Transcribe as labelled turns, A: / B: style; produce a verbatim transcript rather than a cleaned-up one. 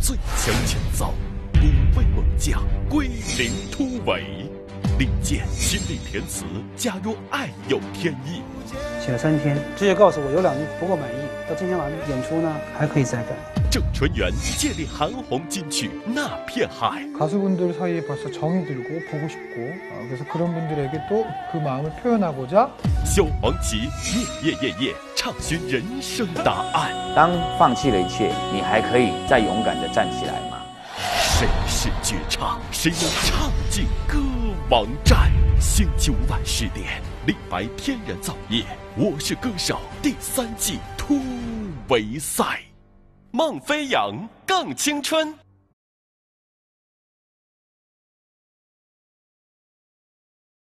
A: 最强前奏，不畏猛将，归零突围。李健亲力填词，加入爱有天意。
B: 写了三天，直接告诉我有两句不够满意，到今天晚上演出呢还可以再改。
A: 郑纯元借力韩红金曲《那片海》。
C: 가수분들 사이에 벌써 정이 들고 보고 싶고 어, 그래서 그런 분들에게 또 그 마음을 표현하고자
A: 萧煌奇夜夜夜夜畅寻人生答案。
D: 当放弃了一切，你还可以再勇敢地站起来吗？
A: 谁是绝唱？谁能唱尽歌王战？星期五晚十点，李白天然造诣，《我是歌手》第三季突围赛。 孟飞扬更青春。